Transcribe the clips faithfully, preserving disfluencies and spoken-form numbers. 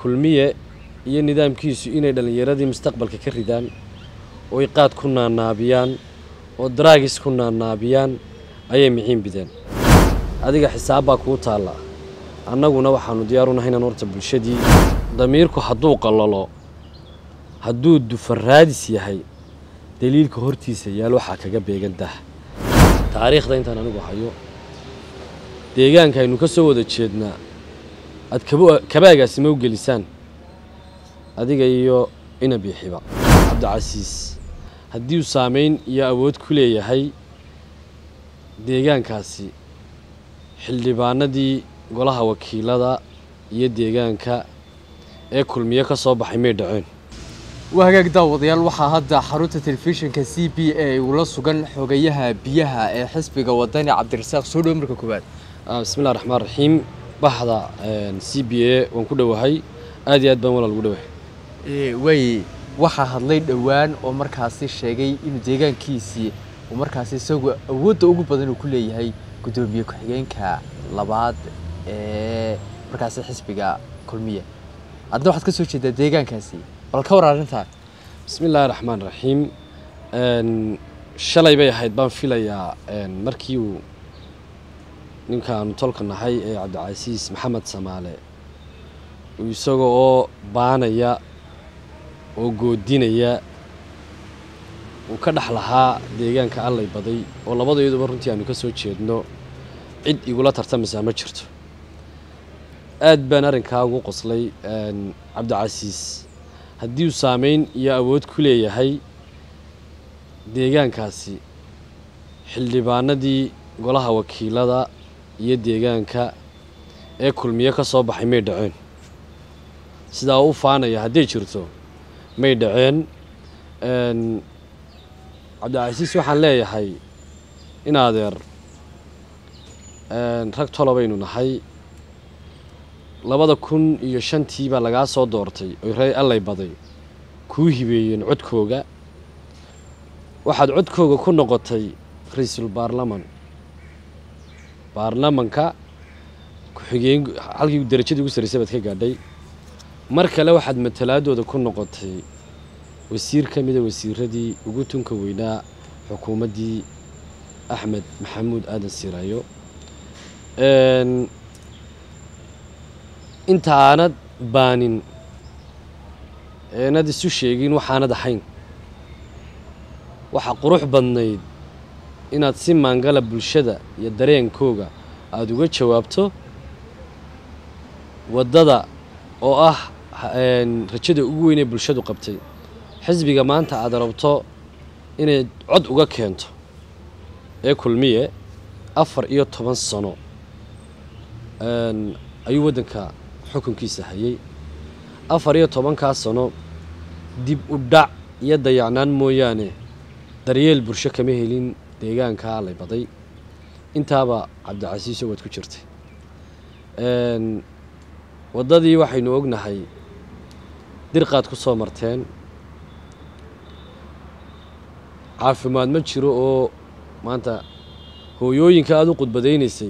kulmiye iyo nidaamkiisu inay dhalinyaradii mustaqbalka ka ridaan oo ay qaad ku naanaabiyaan oo drugs ku naanaabiyaan ayay miciin bideen adiga xisaab baa ku taala annaguna waxaanu diyaar u nahay inaan horta bulshadii damiirku hadduu qalalo hadduu dufaraadis yahay daliilka hortiisa yaal waxa kaga beegan dah taariikhda intaan anigu hayo deegaanka aynu ka soo wada jeednaa ad kabaagaasi ma u gelisaan adiga iyo ina bixiba Cabdicasiis haddii uu saameyn iyo awood ku leeyahay deegaankaasi xildhibaanadii golaha wakiilada iyo deegaanka ee kulmiye ka soo baxay may dhaceen وهاجاك داود يال وحا هدا حروت التلفزيون كسي بي اي ولا سوغان خوغيها بيها ee xisbiga wadani Cabdirasaaq soo dhow marka koobaad بسم الله الرحمن الرحيم baxda سي بي اي waan ku dhawahay aad iyo aad baan walaal ugu dhawahay ee way waxa hadlay dhawaan oo markaasi sheegay in deegaankiisii uu markaasi isagu awood ugu badan uu ku leeyahay gudoomiye ku xigeenka labaad ee markaasi xisbiga kulmiye adna waxaad ka soo jeedaa deegaankaasi بسم الله الرحمن الرحيم ان شلay bay ahayd baan filayaa in markii uu ninkan tolka nahay ee Cabdicasiis Maxamed Samaale uu isagoo baanaya oo goodinaya uu ka dhaxlahaa deegaanka Allay baday oo labadeeduba runtii aanu ka soo jeedno cid igula tartamaysa ma jirto aad baan arinkaa ugu qoslay in Cabdicasiis haddii uu saameyn iyo awood ku leeyahay deegaankaasi xildhibaanadii golaha wakiilada iyo deegaanka ee kulmiye ka soo baxay may dhaceen sidaa uu faanaya haddii jirto may dhaceen een Cabdicasiis waxaan leeyahay in adeer een rag tolobaynu nahay labada kun iyo shantii baa laga soo doortay oo reey Allay baday ku hibeeyeen codkooga waxaad codkooga ku noqotay ra'iisul baarlamaan baarlamaanka ku xigeen halkii darajadii ugu sareysay baad ka gaadhay mar kale waxaad matalaadooda ku noqotay wasiir kamida wasiiradii ugu tunka weynaa xukuumadii Axmed Maxamuud Aadan Siraayo een inta aanad baanin eenad isu sheegin waxaanad ahayn waxa qurux badnayd inaad si maangala bulshada iyo dareenkooga aad uga jawaabto wadada oo ah een rajada ugu weyn ee bulshadu qabtay xisbiga maanta aad rabto inay cod uga keento ee kulmiye afar iyo toban sano een ayuu wadanka xukunkiisa hayay afar iyo toban ka sano dib u dhac iyo dayacnaan mooyaane daryeel bulsho kama helin deegaanka Allay baday intaaba Cabdicasiis wad ku jirtay een wadadii waxaynu ognahay dirqaad ku soo marteen caafimaad ma jiro oo maanta hooyooyinka aad u qudbadeynaysay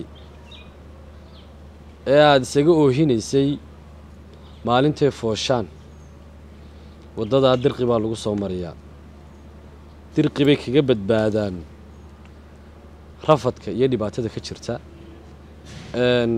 ee aad isaga oohinaysay maalintee fooshaan wadada dirqi baa lagu soo mariyaa dirqi bay kaga badbaadaan rafadka iyo dhibaatada ka jirta een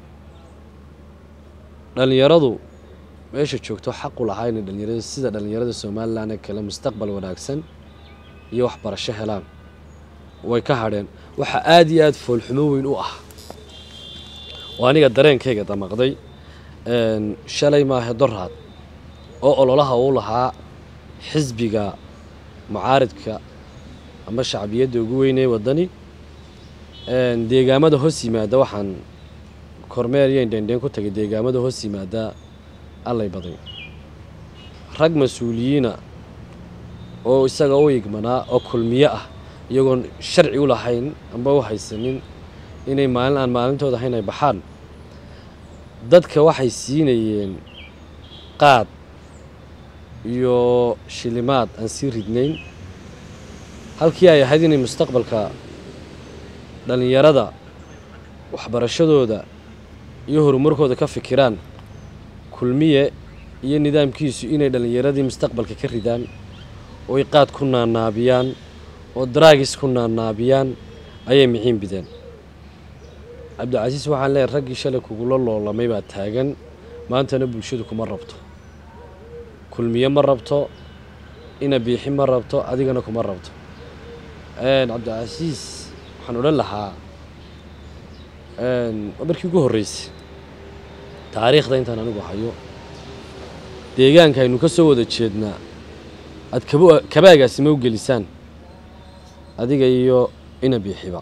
dhalinyaradu meesha joogto xaq u lahayn dhalinyarada sida dhalinyarada Soomaaliland kale mustaqbal wanaagsan iyo wax barasho helaan way ka hadheen waxa aad iyo aad fool xumo weyn u ah waaniga dareenkayga damaqday een shalay ma hadaraad oo ololaha uu lahaa xisbiga mucaaradka ama shacbiyada ugu weyn ee wadani een deegaamada hoos yimaada waxaan kormeeriyeen dhandeen ku tagay deegaamada hoos yimaada Allay baday rag mas'uuliyiina oo isaga u igmanaa oo kulmiye ah iyagoon sharci u lahayn amba u haysanin inay maalin aan maalintooda haynay baxaan dadka waxay siinayeen qaad iyo shilimaad aan si ridnayn halkii ay ahayd inay mustaqbalka dhalinyarada waxbarashadooda iyo horumarkooda ka fikiraan kulmiye iyo nidaamkiisu inay dhalinyaradii mustaqbalka ka ridaan oo ay qaad ku naanaabiyaan oo draagis ku naanaabiyaan ayay miciin bideen cabdicasiis waxaan leeyahay raggii shalay kugula loolamay baa taagan maantana bulshadu kuma rabto kulmiye ma rabto ina biixi ma rabto adigana kuma rabto een cabdicasiis waxaan odhan lahaa een markii ugu horeysay taariikhda intaan anigu hayo deegaanka aynu ka soo wada jeednaa ad kabaagaasi ma u gelisaan adiga iyo ina biixiba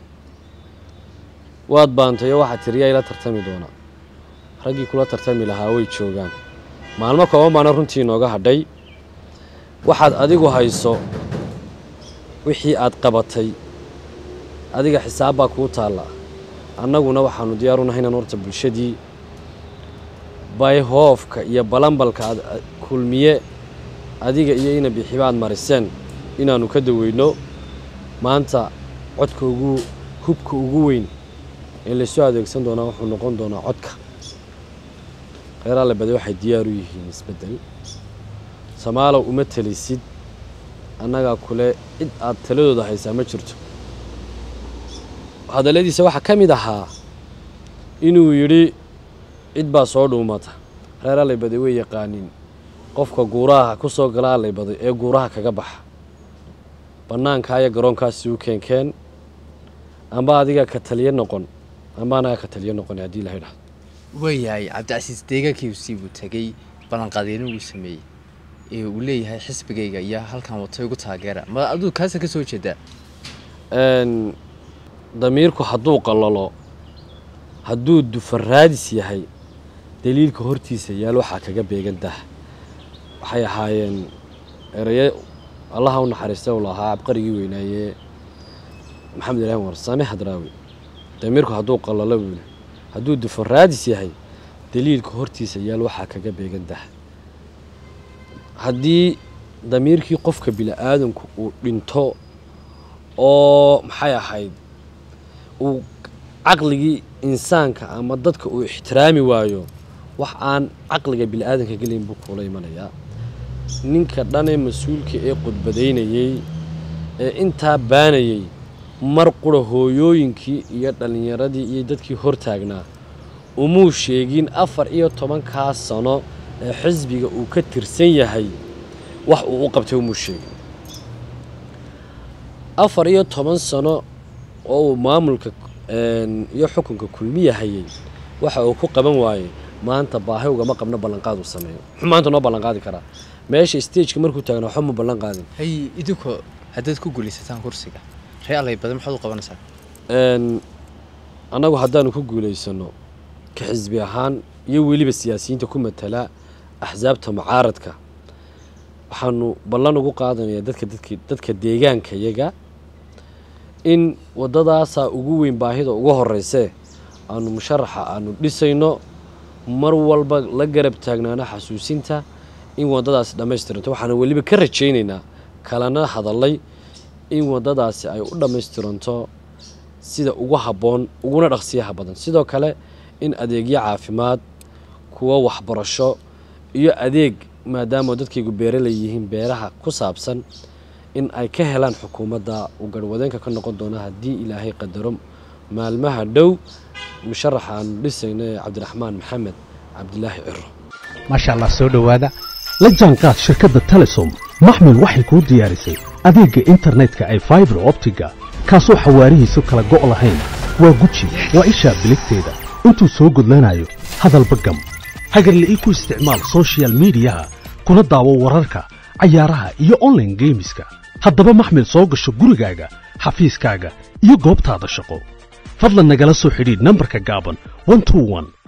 waad baantay waxaad tiriyaa ila tartami doona raggii kula tartami lahaa way joogaan maalmo kooban baana runtii inooga hadhay waxaad adigu hayso wixii aad qabatay adiga xisaab baa kuu taalla annaguna waxaanu diyaar u nahay inaan horta bulshadii bayhoofka iyo balanbalka kulmiye adiga iyo ina biixibaad mariseen inaanu ka daweyno maanta codka ugu hubka ugu weyn ee la soo adeegsan doona wuxuu noqon doonaa codka reer alle baday waxay diyaar u yihiin isbedel Soomaaliya uma talisid annaga kule cid aad taladooda haysaa ma jirto hadaladiisa waxa kamid ahaa inuu yiri cid baa soo dhuumata reer alle baday way yaqaanin qofka guuraha ku soo gala alle baday ee guuraha kaga baxa banaanka ay garoonkaasi u keenkeen amba adiga ka taliye noqon amba anaga ka taliye noqon hadii la yiraahdo wayahay cabdicasiis deegaankii uu sii tagay balanqadeena uu sameeyay ee uu leeyahay xisbigayga iyo halkan wato ugu taageera ma aduu kaas ka soo jeeda een damiirku hadduu qalalo hadduu dufaraadis yahay daliilka hortiisa yaal waxa kaga beegan dah waxay ahaayeen eraya الله هو نحرسته والله عبقري وينايه محمد الله ورسامي حضراوي دميركو هدو قلله ويله هدو دفرادس yahay daliilka hortiisa yaal waxa kaga beegan dah hadii damiirkii qofka bila aadanku uu dhinto oo maxay ahayd uu aqliga insaanka ama dadka uu ixtiraami waayo wax aan aqliga bila aadanka galin buu kula imanaya ninka dhanay mas'uulka ee qodbadeynayay ee inta baanayay mar qura hooyooyinkii iyo dhalinyaradii iyo dadkii hor taagnaa umuu sheegin afar iyo toban ka sano ee xisbiga uu ka tirsan yahay wax uu u qabtay umuu sheegin afar iyo toban sano oo maamulka iyo xukunka kulmiye hayay waxa uu ku qaban waayay maanta baahi uga ma qabna balanqaad u sameeyo maanta noo balanqaadi karaa meesha stage markuu taagna waxa ma balan qaadin hay idinku hadad ku guuleysataan kursiga reelay badan maxaad u qabanaysaa een anagu haddaanu ku guuleysano ka xisbi ahaan iyo waliba siyaasiyiinta ku matala axsaabta mucaaradka waxaanu balan ugu qaadanayaa dadka dadka dadka deegaanka iyaga in wadadaas ugu weyn baahida ugu horeysay aanu musharaxa aanu dhisayno mar walba la garab taagnaana xasuusinta in wadadaas dhameystiranto waxaan waliba ka rajaynaynaa kalana hadalay in wadadaas ay u dhameystiranto sida ugu haboon uguna dhaqsiyaha badan sidoo kale in adeegyo caafimaad kuwa waxbarasho iyo adeeg maadaama dadkaygu beeralay yihiin beeraha ku saabsan in ay ka helaan xukuumadda u garwadeenka ka noqon doona hadii ilaahay qadaro maalmaha dhow musharaxan dhisayna Cabdiraxmaan Maxamed Cabdilaahi Ciro ما شاء الله سو دhowaada la jaanqaad shirkadda Telesom maxmil waxay ku diyaarisay adeega internetka ay fiber optiga kaasoo xawaarihiisu kala go' lahayn waa guji waa isha biligteeda intuu soo gudlanayo hadalba gam hagarle ii ku isticmaal social media kuna daawo wararka ciyaaraha iyo online gameska haddaba maxmil soo gasho gurigaaga xafiiskaaga iyo goobtaada shaqo fadlan nagala soo xidhiidh nambarka gaaban one two one